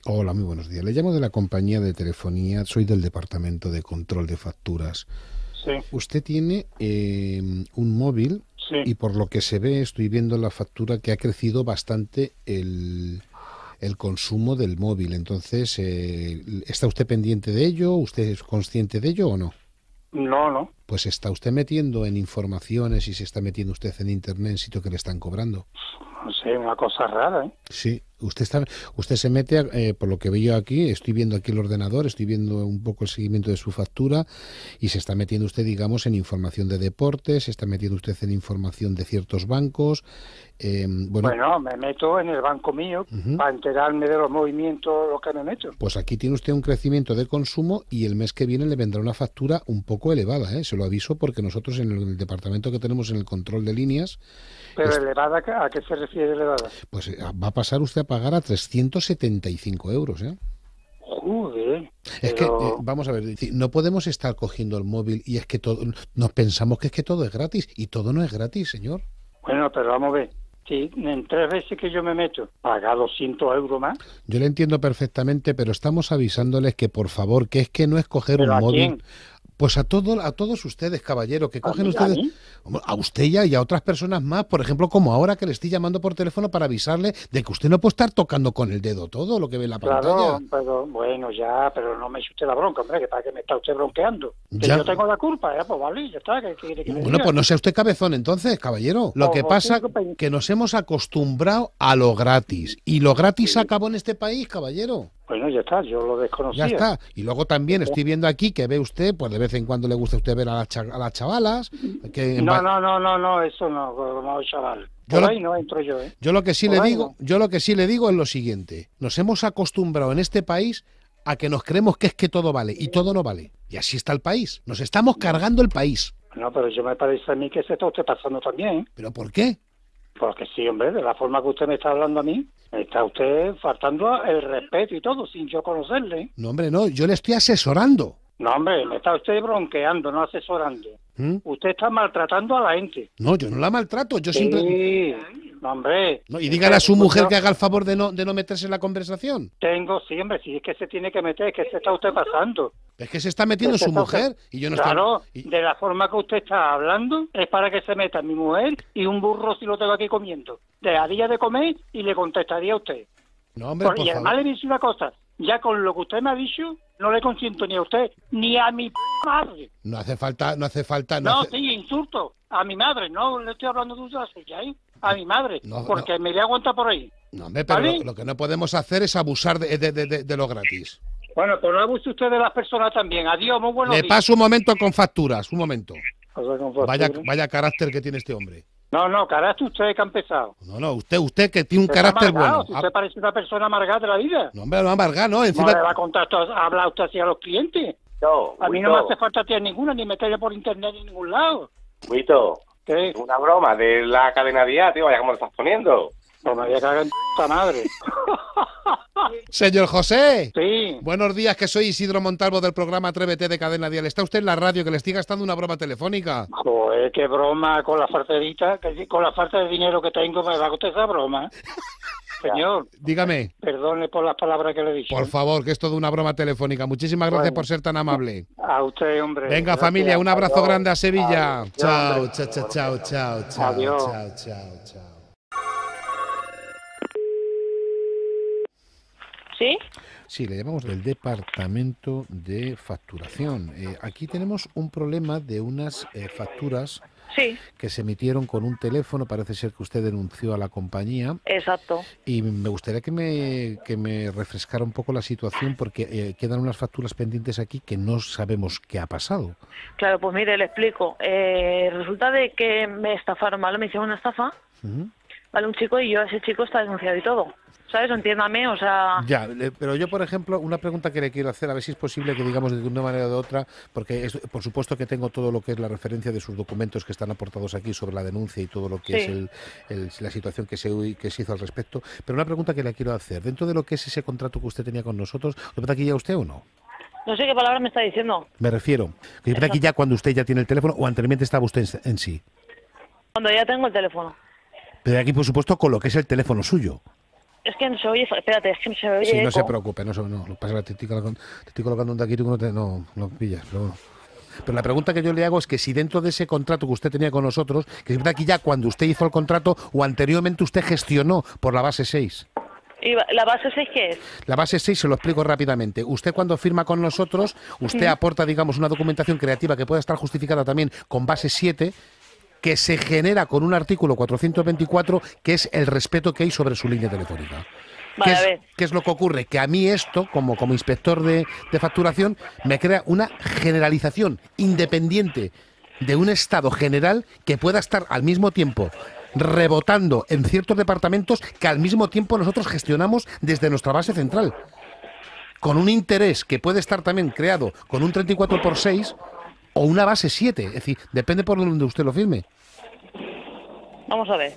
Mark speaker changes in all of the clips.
Speaker 1: Hola, muy buenos días. Le llamo de la compañía de telefonía, soy del departamento de control de facturas.
Speaker 2: Sí,
Speaker 1: Usted tiene un móvil
Speaker 2: sí.
Speaker 1: y por lo que se ve, estoy viendo en la factura que ha crecido bastante el consumo del móvil. Entonces, ¿está usted pendiente de ello? ¿Usted es consciente de ello o no?
Speaker 2: No, no.
Speaker 1: Pues está usted metiendo en informaciones y se está metiendo usted en internet en sitio que le están cobrando.
Speaker 2: No sé, una cosa rara, ¿eh?
Speaker 1: Sí, usted se mete, por lo que veo aquí, estoy viendo aquí el ordenador, estoy viendo un poco el seguimiento de su factura y se está metiendo usted, digamos, en información de deportes, se está metiendo usted en información de ciertos bancos. Bueno,
Speaker 2: Bueno, me meto en el banco mío
Speaker 1: ujú.
Speaker 2: para enterarme de los movimientos, lo que me meto.
Speaker 1: Pues aquí tiene usted un crecimiento de consumo y el mes que viene le vendrá una factura un poco elevada, ¿eh? Se lo aviso porque nosotros en el departamento que tenemos en el control de líneas,
Speaker 2: Pero elevada, ¿a qué se refiere elevada?
Speaker 1: pues va a pasar usted a pagar a 375 euros, ¿eh?
Speaker 2: Joder,
Speaker 1: Es que,
Speaker 2: pero...
Speaker 1: vamos a ver, no podemos estar cogiendo el móvil y es que todo, nos pensamos que es que todo es gratis y todo no es gratis, señor.
Speaker 2: Bueno, pero vamos a ver. Si en 3 veces que yo me meto, paga 200 euros más,
Speaker 1: Yo le entiendo perfectamente, pero estamos avisándoles que por favor, que es que no es coger
Speaker 2: ¿pero
Speaker 1: un
Speaker 2: a
Speaker 1: móvil.
Speaker 2: quién?
Speaker 1: Pues a todos ustedes, caballero, que
Speaker 2: ¿A
Speaker 1: cogen
Speaker 2: mí? ¿A
Speaker 1: ustedes,
Speaker 2: mí?
Speaker 1: a usted ya y a otras personas más, por ejemplo, como ahora que le estoy llamando por teléfono para avisarle de que usted no puede estar tocando con el dedo todo lo que ve en la
Speaker 2: Claro,
Speaker 1: pantalla.
Speaker 2: pero bueno, ya, pero no me eche usted la bronca, hombre, que para que me está usted bronqueando. Que
Speaker 1: Ya.
Speaker 2: yo tengo la culpa, ya, pues vale, ya está, ¿qué quiere que le
Speaker 1: Bueno,
Speaker 2: diga?
Speaker 1: pues no sea usted cabezón entonces, caballero. Lo que
Speaker 2: Pues
Speaker 1: pasa
Speaker 2: sí,
Speaker 1: que nos hemos acostumbrado a lo gratis y lo gratis se acabó en este país, caballero.
Speaker 2: bueno, ya está, yo lo
Speaker 1: Ya
Speaker 2: desconocía.
Speaker 1: está. Y luego también estoy viendo aquí que ve usted, pues de vez en cuando le gusta a usted ver a las chavalas, que
Speaker 2: No, no, no, no, no, eso no, no, chaval.
Speaker 1: yo
Speaker 2: Por
Speaker 1: lo,
Speaker 2: ahí no entro yo, ¿eh?
Speaker 1: yo lo que sí
Speaker 2: Por
Speaker 1: le
Speaker 2: ahí
Speaker 1: digo,
Speaker 2: no.
Speaker 1: yo lo que sí le digo es lo siguiente: nos hemos acostumbrado en este país a que nos creemos que es que todo vale y todo no vale. Y así está el país. Nos estamos cargando el país.
Speaker 2: No, pero yo me parece a mí que se está usted pasando también, ¿eh?
Speaker 1: ¿Pero por qué?
Speaker 2: Porque sí, hombre, de la forma que usted me está hablando a mí, me está usted faltando el respeto y todo, sin yo conocerle, ¿eh?
Speaker 1: No, hombre, no. Yo le estoy asesorando.
Speaker 2: No, hombre, me está usted bronqueando, no asesorando.
Speaker 1: ¿Mm?
Speaker 2: Usted está maltratando a la gente.
Speaker 1: No, yo no la maltrato. Yo siempre.
Speaker 2: Sí, no, hombre.
Speaker 1: No, y dígale a su
Speaker 2: Pues
Speaker 1: mujer
Speaker 2: yo
Speaker 1: que haga el favor de no meterse en la conversación.
Speaker 2: tengo, sí, hombre, si es que se tiene que meter, es que se está usted pasando.
Speaker 1: Es que se está metiendo
Speaker 2: Que se
Speaker 1: su
Speaker 2: está
Speaker 1: mujer y yo no estoy.
Speaker 2: Claro,
Speaker 1: y-
Speaker 2: de la forma que usted está hablando es para que se meta mi mujer y un burro si lo tengo aquí comiendo. Le haría de comer y le contestaría a usted.
Speaker 1: No, hombre, por
Speaker 2: Y además
Speaker 1: favor.
Speaker 2: le dice una cosa, ya con lo que usted me ha dicho, no le consiento ni a usted ni a mi madre.
Speaker 1: No hace falta, no hace falta,
Speaker 2: No, sí, insulto a mi madre, no le estoy hablando de usted, suya, ¿eh? A mi madre,
Speaker 1: No,
Speaker 2: porque me le aguanta por ahí.
Speaker 1: no, hombre, pero
Speaker 2: ¿Vale?
Speaker 1: lo que no podemos hacer es abusar de lo gratis.
Speaker 2: Bueno, pues no abuse usted de las personas también. Adiós, muy buenos
Speaker 1: Le
Speaker 2: días.
Speaker 1: paso un momento con facturas, un momento.
Speaker 2: O sea, con factura.
Speaker 1: Vaya carácter que tiene este hombre.
Speaker 2: No, carácter usted que ha empezado.
Speaker 1: No, usted que tiene un
Speaker 2: Usted está
Speaker 1: carácter
Speaker 2: amargado,
Speaker 1: bueno.
Speaker 2: si usted parece una persona amargada de la vida.
Speaker 1: No, hombre, no amarga, ¿no?
Speaker 2: No
Speaker 1: Encima.
Speaker 2: le va a contar a hablar usted así a los clientes.
Speaker 3: No,
Speaker 2: A mí no me hace falta tía ninguna, ni meterle por internet en ningún lado.
Speaker 3: Guito,
Speaker 2: ¿Qué?
Speaker 3: es una broma de la cadena Día, tío, vaya como lo estás poniendo.
Speaker 2: Pues me voy a cagar en puta madre.
Speaker 1: Señor José.
Speaker 2: Sí.
Speaker 1: Buenos días, que soy Isidro Montalvo del programa Atrévete de Cadena Dial. ¿Está usted en la radio que le estoy gastando una broma telefónica?
Speaker 2: Joder, qué broma con la farterita, con la falta de dinero que tengo me va a costar esa broma. Señor,
Speaker 1: Dígame,
Speaker 2: perdone por las palabras que le he dicho.
Speaker 1: por favor, que es todo una broma telefónica. Muchísimas gracias
Speaker 2: Bueno.
Speaker 1: por ser tan amable.
Speaker 2: A usted, hombre.
Speaker 1: Venga,
Speaker 2: Gracias.
Speaker 1: familia, un abrazo
Speaker 2: Adiós.
Speaker 1: grande a Sevilla.
Speaker 2: Adiós,
Speaker 1: Chao,
Speaker 2: hombre.
Speaker 1: chao, chao, chao, chao, chao,
Speaker 2: Adiós.
Speaker 1: chao, chao, chao.
Speaker 4: ¿Sí?
Speaker 1: Sí, le llamamos del departamento de facturación. Aquí tenemos un problema de unas facturas
Speaker 4: Sí,
Speaker 1: que se emitieron con un teléfono. Parece ser que usted denunció a la compañía
Speaker 4: exacto.
Speaker 1: y me gustaría que me refrescara un poco la situación porque quedan unas facturas pendientes aquí que no sabemos qué ha pasado.
Speaker 4: Claro, pues mire, le explico. Resulta de que me estafaron, ¿vale? Me hicieron una estafa,
Speaker 1: Ujú.
Speaker 4: ¿vale? Un chico y yo, ese chico está denunciado y todo. ¿Sabes? Entiéndame, o sea...
Speaker 1: Ya, pero yo, por ejemplo, una pregunta que le quiero hacer, a ver si es posible que digamos de una manera o de otra, porque por supuesto que tengo todo lo que es la referencia de sus documentos que están aportados aquí sobre la denuncia y todo lo que
Speaker 4: Sí.
Speaker 1: es la situación que se hizo al respecto, pero una pregunta que le quiero hacer, dentro de lo que es ese contrato que usted tenía con nosotros, ¿lo pone aquí ya usted o no?
Speaker 4: No sé qué palabra me está diciendo.
Speaker 1: Me refiero, que yo aquí ya cuando usted ya tiene el teléfono o anteriormente estaba usted en sí,
Speaker 4: Cuando ya tengo el teléfono.
Speaker 1: pero aquí por supuesto con lo que es el teléfono suyo.
Speaker 4: Es que no se oye, espérate, es que no se oye.
Speaker 1: Sí, no
Speaker 4: eco.
Speaker 1: se preocupe, no, lo que pasa es que te estoy colocando un daquito que no lo pillas, pero bueno. Pero la pregunta que yo le hago es que si dentro de ese contrato que usted tenía con nosotros, que es verdad que ya cuando usted hizo el contrato o anteriormente usted gestionó por la base 6.
Speaker 4: ¿Y la base 6 qué es?
Speaker 1: La base 6 se lo explico rápidamente. Usted cuando firma con nosotros, usted aporta, digamos, una documentación creativa que pueda estar justificada también con base 7, que se genera con un artículo 424, que es el respeto que hay sobre su línea telefónica.
Speaker 4: Vale, a ver.
Speaker 1: ¿Qué es lo que ocurre? Que a mí esto, como inspector de facturación, me crea una generalización independiente de un estado general que pueda estar al mismo tiempo rebotando en ciertos departamentos que al mismo tiempo nosotros gestionamos desde nuestra base central. Con un interés que puede estar también creado con un 34x6 o una base 7. Es decir, depende por donde usted lo firme.
Speaker 4: Vamos a ver.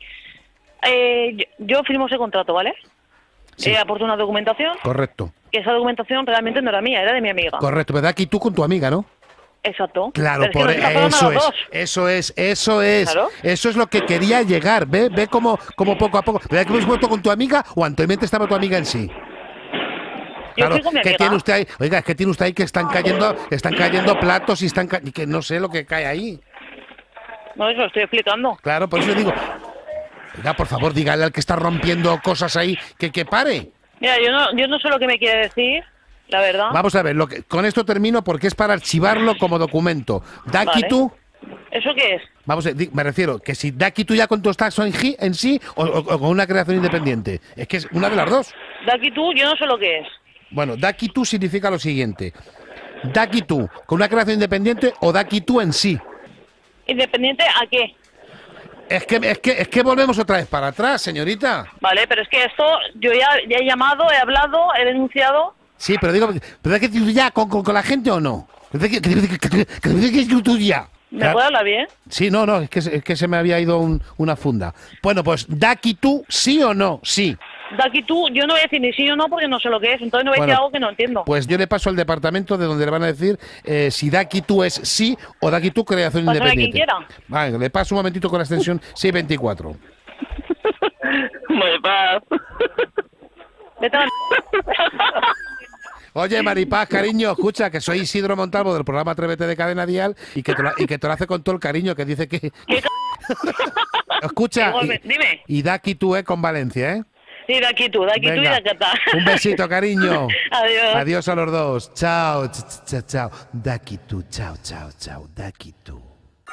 Speaker 4: Yo firmo ese contrato, ¿vale?
Speaker 1: Sí.
Speaker 4: Aporto una documentación,
Speaker 1: Correcto.
Speaker 4: que esa documentación realmente no era mía, era de mi amiga.
Speaker 1: Correcto. ¿Verdad? Aquí tú con tu amiga, ¿no?
Speaker 4: Exacto.
Speaker 1: Claro,
Speaker 4: Pero es que nos está pagando a los dos.
Speaker 1: eso es.
Speaker 4: Claro.
Speaker 1: Eso es lo que quería llegar. Ve cómo poco a poco. ¿Verdad que hemos vuelto con tu amiga o anteriormente estaba tu amiga en sí?
Speaker 4: Yo
Speaker 1: Claro,
Speaker 4: fui con mi
Speaker 1: ¿qué
Speaker 4: amiga.
Speaker 1: tiene usted ahí? Oiga, es que tiene usted ahí que están cayendo platos y y que no sé lo que cae ahí.
Speaker 4: No, eso lo estoy explicando.
Speaker 1: Claro, por eso le digo, oiga, por favor, dígale al que está rompiendo cosas ahí que pare.
Speaker 4: Mira, yo no sé lo que me quiere decir, la verdad.
Speaker 1: Vamos a ver, con esto termino porque es para archivarlo como documento. Daki
Speaker 4: Vale.
Speaker 1: tú,
Speaker 4: ¿Eso qué es?
Speaker 1: vamos a me refiero, que si Daki tú ya con tu taxo en sí o con una creación independiente. Es que es una de las dos.
Speaker 4: De aquí tú, yo no sé lo que es.
Speaker 1: Bueno, Daki tú significa lo siguiente. Daki tú con una creación independiente o Daki tú en sí.
Speaker 4: ¿Independiente a qué?
Speaker 1: Es que volvemos otra vez para atrás, señorita.
Speaker 4: Vale, pero es que esto, yo ya he llamado, he hablado, he denunciado.
Speaker 1: Sí, pero digo, ¿pero es que tú ya con la gente o no? Que tú ya.
Speaker 4: ¿Me puede hablar bien?
Speaker 1: Sí, no, es que se me había ido una funda. Bueno, pues Daki tú, ¿sí o no? Sí.
Speaker 4: De aquí tú, yo no voy a decir ni sí o no porque no sé lo que es, entonces no voy a decir algo que no entiendo.
Speaker 1: Pues yo le paso al departamento de donde le van a decir si Daki tú es sí o Daki tú creación
Speaker 4: Pásame a quien
Speaker 1: independiente.
Speaker 4: quiera.
Speaker 1: Vale, le paso un momentito con la extensión 624.
Speaker 2: Me paz.
Speaker 4: Vete a la...
Speaker 1: Oye, Maripaz, cariño, escucha, que soy Isidro Montalvo del programa Atrévete de Cadena Dial y que te lo hace con todo el cariño, que dice que... Escucha,
Speaker 4: Dime.
Speaker 1: y Daki tú con Valencia, ¿eh?
Speaker 4: Sí, de aquí tú y de
Speaker 1: Venga,
Speaker 4: acá está.
Speaker 1: un besito, cariño.
Speaker 4: Adiós.
Speaker 1: Adiós a los dos. Chao, chao. Daki tú, chao. Daki tú.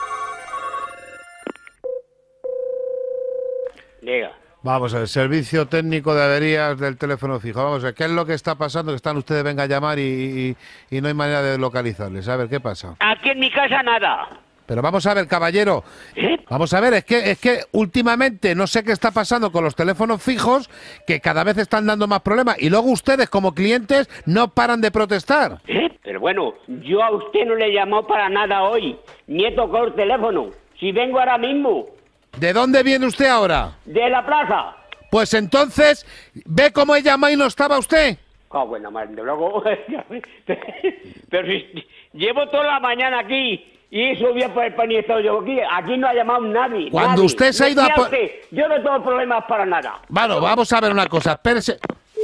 Speaker 2: Diga.
Speaker 1: Vamos a ver, servicio técnico de averías del teléfono fijo. Vamos a ver, ¿qué es lo que está pasando? Que están ustedes, venga a llamar y no hay manera de localizarles. A ver, ¿qué pasa?
Speaker 2: Aquí en mi casa nada.
Speaker 1: Pero vamos a ver, caballero. Vamos a ver, es que últimamente no sé qué está pasando con los teléfonos fijos, que cada vez están dando más problemas. Y luego ustedes, como clientes, no paran de protestar.
Speaker 5: Pero bueno, yo a usted no le he llamado para nada hoy, ni he tocado el teléfono. Si vengo ahora mismo,
Speaker 1: ¿De dónde viene usted ahora?
Speaker 5: de la plaza.
Speaker 1: Pues entonces, ¿ve cómo he llamado y no estaba usted?
Speaker 5: Bueno, madre, luego... Pero si llevo toda la mañana aquí y subía por el pan y he estado yo aquí. Aquí no ha llamado nadie.
Speaker 1: Cuando
Speaker 5: nadie.
Speaker 1: usted se ha ido a...
Speaker 5: Decía usted, yo no tengo problemas para nada.
Speaker 1: Bueno, vamos a ver una cosa, espérese.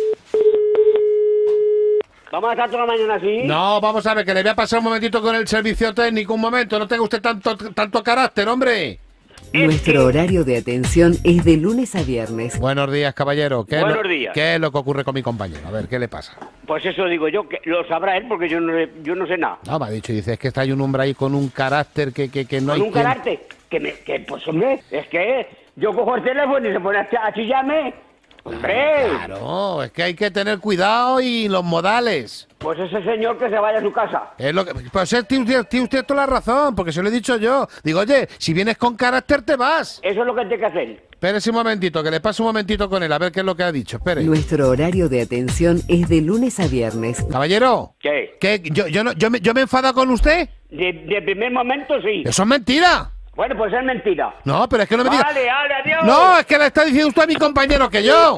Speaker 5: ¿Vamos a estar toda la mañana así?
Speaker 1: No, vamos a ver, que le voy a pasar un momentito con el servicio técnico, un momento, no tenga usted tanto carácter, hombre.
Speaker 6: Nuestro horario de atención es de lunes a viernes.
Speaker 1: Buenos días, caballero.
Speaker 5: Buenos días.
Speaker 1: ¿Qué es lo que ocurre con mi compañero? A ver, ¿qué le pasa?
Speaker 5: Pues eso digo yo, que lo sabrá él porque yo no sé nada.
Speaker 1: No, me ha dicho, dice, es que está hay un hombre ahí con un carácter que no hay
Speaker 5: Con un
Speaker 1: quien-
Speaker 5: carácter pues hombre, es que yo cojo el teléfono y se pone a chillarme. Hombre,
Speaker 1: Claro, es que hay que tener cuidado y los modales.
Speaker 5: pues ese señor que se vaya a su casa.
Speaker 1: Es lo que, pues tiene usted toda la razón, porque se lo he dicho yo. Digo, oye, si vienes con carácter te vas.
Speaker 5: Eso es lo que tiene que hacer.
Speaker 1: Espérese un momentito, que le paso un momentito con él, a ver qué es lo que ha dicho. Espere.
Speaker 6: Nuestro horario de atención es de lunes a viernes.
Speaker 1: Caballero,
Speaker 5: ¿Qué?
Speaker 1: ¿qué? ¿Yo me enfado con usted?
Speaker 5: De primer momento sí.
Speaker 1: Eso es mentira.
Speaker 5: Bueno, pues es mentira.
Speaker 1: No, pero es que no me diga.
Speaker 5: Vale, adiós.
Speaker 1: No, es que le está diciendo usted a mi compañero que yo.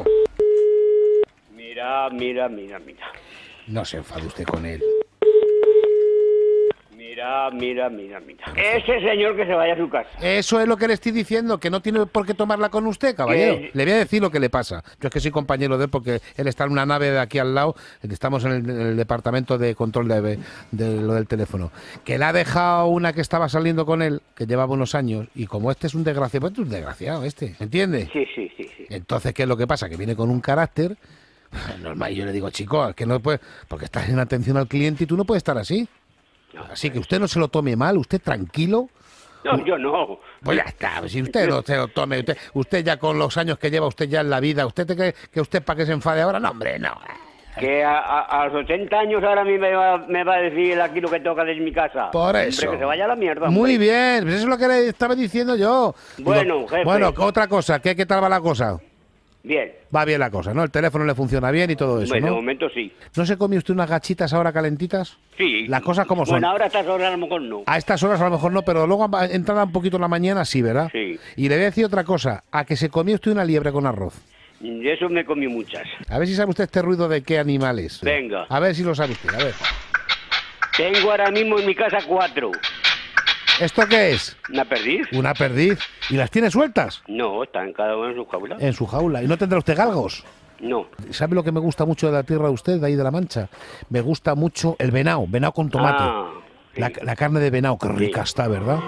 Speaker 5: Mira.
Speaker 1: No se enfade usted con él.
Speaker 5: Mira. Ese señor que se vaya a su casa.
Speaker 1: Eso es lo que le estoy diciendo, que no tiene por qué tomarla con usted, caballero.
Speaker 5: Que-
Speaker 1: Le voy a decir lo que le pasa. Yo es que soy compañero de él porque él está en una nave de aquí al lado, estamos en el departamento de control de lo del teléfono. Que le ha dejado una que estaba saliendo con él, que llevaba unos años, y como este es un desgraciado, pues es un desgraciado este, ¿me entiende?
Speaker 5: Sí.
Speaker 1: Entonces, ¿qué es lo que pasa? Que viene con un carácter normal. Y yo le digo, chico, es que no puedes, porque estás en atención al cliente y tú no puedes estar así. Así que usted no se lo tome mal, usted tranquilo.
Speaker 5: No, yo no.
Speaker 1: Pues ya está, si usted no se lo tome, usted ya con los años que lleva usted ya en la vida, ¿usted cree que usted para qué se enfade ahora? No, hombre, no.
Speaker 5: Que a los 80 años ahora a mí me va a decir aquí lo que toca desde mi casa.
Speaker 1: Por
Speaker 5: Hombre,
Speaker 1: eso.
Speaker 5: que se vaya a la mierda.
Speaker 1: Muy
Speaker 5: hombre.
Speaker 1: bien, pues eso es lo que le estaba diciendo yo.
Speaker 5: Bueno, jefe.
Speaker 1: Bueno, otra cosa, ¿qué tal va la cosa?
Speaker 5: Bien.
Speaker 1: Va bien la cosa, ¿no? El teléfono le funciona bien y todo eso,
Speaker 5: Bueno, de
Speaker 1: ¿no?
Speaker 5: momento sí.
Speaker 1: ¿No se come usted unas gachitas ahora calentitas?
Speaker 5: Sí.
Speaker 1: Las cosas como son.
Speaker 5: Bueno, ahora a estas horas a lo mejor no.
Speaker 1: A estas horas a lo mejor no, pero luego entrada un poquito en la mañana sí, ¿verdad?
Speaker 5: Sí.
Speaker 1: Y le voy a decir otra cosa, a que se comió usted una liebre con arroz.
Speaker 5: De eso me comí muchas.
Speaker 1: A ver si sabe usted este ruido de qué animal es.
Speaker 5: Venga.
Speaker 1: A ver si lo sabe usted, a ver.
Speaker 5: Tengo ahora mismo en mi casa 4.
Speaker 1: ¿Esto qué es?
Speaker 5: ¿Una perdiz?
Speaker 1: Una perdiz. ¿Y las tiene sueltas?
Speaker 5: No, están cada uno en su jaula.
Speaker 1: En su jaula. ¿Y no tendrá usted galgos?
Speaker 5: No.
Speaker 1: ¿Sabe lo que me gusta mucho de la tierra de usted, de ahí de La Mancha? Me gusta mucho el venado con tomate.
Speaker 5: Sí.
Speaker 1: La carne de venado, qué rica está, ¿verdad?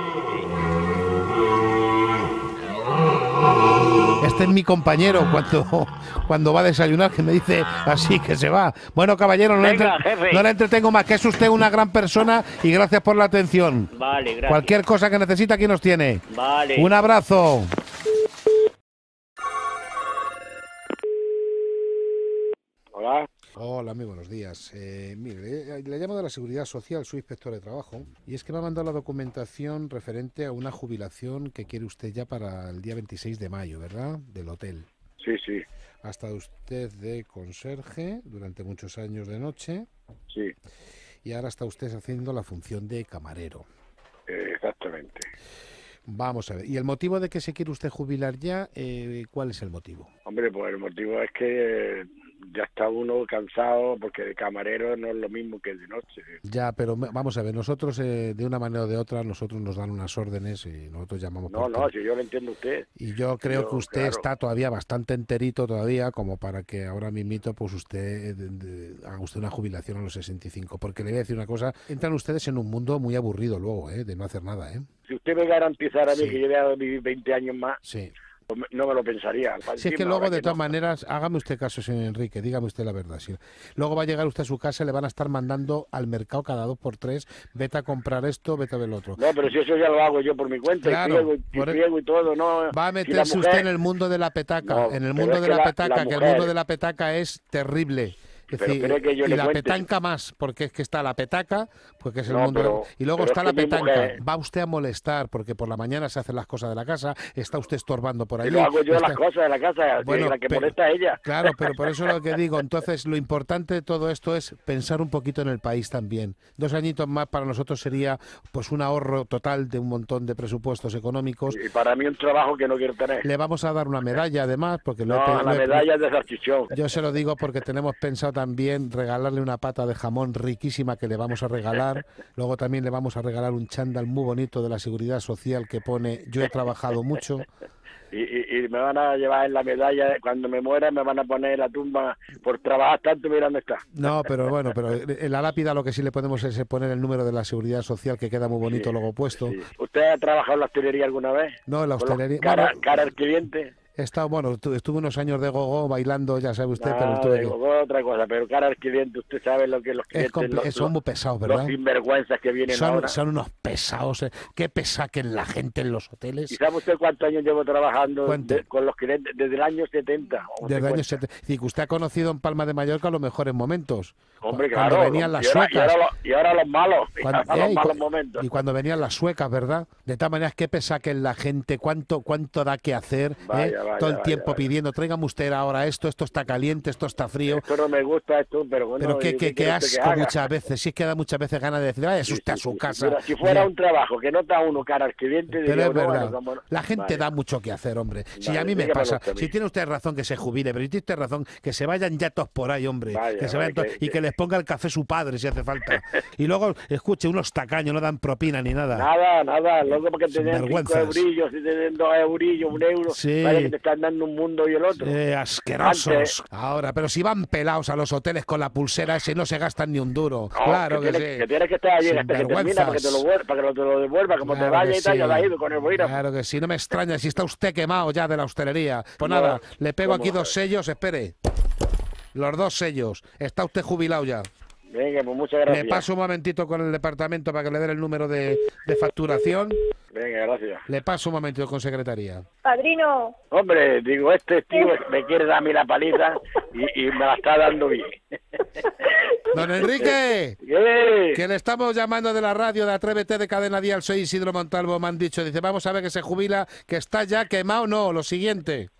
Speaker 1: Este es mi compañero cuando va a desayunar, que me dice así que se va. Bueno, caballero,
Speaker 5: Venga, jefe.
Speaker 1: no le entretengo más, que es usted una gran persona y gracias por la atención.
Speaker 5: Vale, gracias.
Speaker 1: Cualquier cosa que necesita, aquí nos tiene.
Speaker 5: Vale.
Speaker 1: Un abrazo.
Speaker 3: Hola.
Speaker 1: Hola, muy buenos días. Mire, le llamo de la Seguridad Social, soy inspector de trabajo, y es que me ha mandado la documentación referente a una jubilación que quiere usted ya para el día 26 de mayo, ¿verdad? Del hotel.
Speaker 3: Sí.
Speaker 1: Ha estado usted de conserje durante muchos años de noche
Speaker 3: Sí,
Speaker 1: y ahora está usted haciendo la función de camarero.
Speaker 3: exactamente.
Speaker 1: Vamos a ver, ¿y el motivo de que se quiere usted jubilar ya, cuál es el motivo?
Speaker 3: Hombre, pues el motivo es que ya está uno cansado porque de camarero no es lo mismo que de noche.
Speaker 1: Ya, pero vamos a ver, nosotros de una manera o de otra, nosotros nos dan unas órdenes y nosotros llamamos
Speaker 3: No,
Speaker 1: por
Speaker 3: no, si yo lo entiendo a usted.
Speaker 1: Y yo creo
Speaker 3: Yo,
Speaker 1: que usted
Speaker 3: claro.
Speaker 1: está todavía bastante enterito todavía como para que ahora mismito pues usted haga usted una jubilación a los 65. Porque le voy a decir una cosa, entran ustedes en un mundo muy aburrido luego, de no hacer nada, ¿eh?
Speaker 3: Si usted me garantizara a mí
Speaker 1: Sí.
Speaker 3: que yo voy a vivir 20 años más,
Speaker 1: Sí.
Speaker 3: pues no me lo pensaría.
Speaker 1: Si es que luego, de todas maneras, hágame usted caso, señor Enrique, dígame usted la verdad. Si luego va a llegar usted a su casa y le van a estar mandando al mercado cada 2 por 3, vete a comprar esto, vete a ver lo otro.
Speaker 3: No, pero si eso ya lo hago yo por mi cuenta,
Speaker 1: Claro,
Speaker 3: y
Speaker 1: por
Speaker 3: friego y todo, no.
Speaker 1: Va a
Speaker 3: si la
Speaker 1: meterse
Speaker 3: mujer-
Speaker 1: usted en el mundo de la petaca,
Speaker 3: No,
Speaker 1: en el
Speaker 3: pero
Speaker 1: mundo
Speaker 3: es
Speaker 1: de
Speaker 3: que
Speaker 1: la
Speaker 3: la
Speaker 1: petaca, que el
Speaker 3: mujer-
Speaker 1: mundo de la petaca es terrible. Es
Speaker 3: Pero
Speaker 1: decir,
Speaker 3: cree que yo
Speaker 1: y
Speaker 3: le
Speaker 1: la
Speaker 3: cuente.
Speaker 1: petanca más, porque es que está la petaca, porque es el
Speaker 3: No,
Speaker 1: mundo
Speaker 3: pero-
Speaker 1: y luego
Speaker 3: pero
Speaker 1: está
Speaker 3: es
Speaker 1: la
Speaker 3: que mi
Speaker 1: petanca.
Speaker 3: mujer-
Speaker 1: Va usted a molestar porque por la mañana se hacen las cosas de la casa, está usted estorbando por ahí.
Speaker 3: Si lo hago yo
Speaker 1: está-
Speaker 3: las cosas de la casa,
Speaker 1: Bueno,
Speaker 3: la que
Speaker 1: pero-
Speaker 3: molesta a ella.
Speaker 1: Claro, pero por eso es lo que digo. Entonces, lo importante de todo esto es pensar un poquito en el país también. 2 añitos más para nosotros sería pues un ahorro total de un montón de presupuestos económicos.
Speaker 3: Y para mí un trabajo que no quiero tener.
Speaker 1: Le vamos a dar una medalla además, porque
Speaker 3: No, la medalla es de salchichón.
Speaker 1: yo se lo digo porque tenemos pensado también regalarle una pata de jamón riquísima que le vamos a regalar. Luego también le vamos a regalar un chándal muy bonito de la Seguridad Social que pone "Yo he trabajado mucho".
Speaker 3: Y me van a llevar en la medalla, cuando me muera me van a poner en la tumba por trabajar tanto, mira dónde está.
Speaker 1: No, pero bueno, pero en la lápida lo que sí le podemos es poner el número de la Seguridad Social que queda muy bonito
Speaker 3: Sí,
Speaker 1: luego puesto.
Speaker 3: Sí. ¿Usted ha trabajado en la hostelería alguna vez?
Speaker 1: No, en la
Speaker 3: Con los
Speaker 1: hostelería.
Speaker 3: Cara,
Speaker 1: Bueno,
Speaker 3: cara al cliente.
Speaker 1: he estado, bueno, estuve unos años de gogo bailando, ya sabe usted, pero
Speaker 3: No,
Speaker 1: tuve
Speaker 3: digo,
Speaker 1: que...
Speaker 3: otra cosa, pero cara al cliente, usted sabe lo que los clientes,
Speaker 1: son muy pesados,
Speaker 3: los
Speaker 1: ¿verdad?
Speaker 3: sinvergüenzas que vienen ahora.
Speaker 1: Son unos pesados, qué pesaquen la gente en los hoteles.
Speaker 3: ¿Y sabe usted cuántos años llevo trabajando
Speaker 1: Cuente.
Speaker 3: con los clientes? Desde el año 70. o
Speaker 1: Desde
Speaker 3: 50.
Speaker 1: años 70. Es decir, que usted ha conocido en Palma de Mallorca los mejores momentos.
Speaker 3: Hombre,
Speaker 1: Cuando
Speaker 3: claro.
Speaker 1: venían las
Speaker 3: y ahora,
Speaker 1: suecas.
Speaker 3: y ahora los malos. y
Speaker 1: Cuando,
Speaker 3: ahora los
Speaker 1: y
Speaker 3: malos
Speaker 1: cu-
Speaker 3: momentos.
Speaker 1: y cuando venían las suecas, ¿verdad? De tal manera que pesaquen la gente, cuánto da que hacer.
Speaker 3: Vaya.
Speaker 1: todo el tiempo pidiendo, tráigame usted ahora esto está caliente, esto está frío.
Speaker 3: Esto no me gusta, esto, pero bueno...
Speaker 1: Pero qué asco muchas veces, sí es que da muchas veces ganas de decir, vaya usted a su casa.
Speaker 3: Mira, si fuera un trabajo que no está uno cara al cliente...
Speaker 1: Pero
Speaker 3: diría,
Speaker 1: es verdad,
Speaker 3: bueno, como...
Speaker 1: la gente da mucho que hacer, hombre. Si a mí me pasa, si tiene usted razón que se jubile, pero si tiene usted razón que se vayan ya todos por ahí, hombre, que se vayan todos, y que les ponga el café su padre si hace falta. Y luego, escuche, unos tacaños, no dan propina ni nada.
Speaker 3: Nada, loco, porque tenían 5 eurillos, y tienen 2 eurillos, 1 euro,
Speaker 1: sí.
Speaker 3: vaya que te están dando un mundo y el otro.
Speaker 1: Asquerosos.
Speaker 3: Antes...
Speaker 1: Ahora, pero si van pelados a los hoteles con la pulsera ese, no se gastan ni un duro.
Speaker 3: No,
Speaker 1: claro que sí.
Speaker 3: Que tienes que estar allí hasta que termina para que te lo devuelva, como te vaya y tal, ya lo has ido con el bolígrafo.
Speaker 1: Claro que sí, no me extraña si está usted quemado ya de la hostelería. Pues nada, le pego aquí 2 sellos, espere. Los 2 sellos. Está usted jubilado ya.
Speaker 3: Venga, pues muchas gracias.
Speaker 1: Le paso un momentito con el departamento para que le den el número de facturación.
Speaker 3: Venga, gracias.
Speaker 1: Le paso un momentito con secretaría.
Speaker 7: Padrino.
Speaker 3: Hombre, digo, este tío me quiere dar a mí la paliza y me la está dando bien.
Speaker 1: Don Enrique,
Speaker 3: ¿Qué?
Speaker 1: que le estamos llamando de la radio de Atrévete de Cadena Dial, soy Isidro Montalvo, me han dicho, dice, vamos a ver que se jubila, que está ya quemado, no, lo siguiente.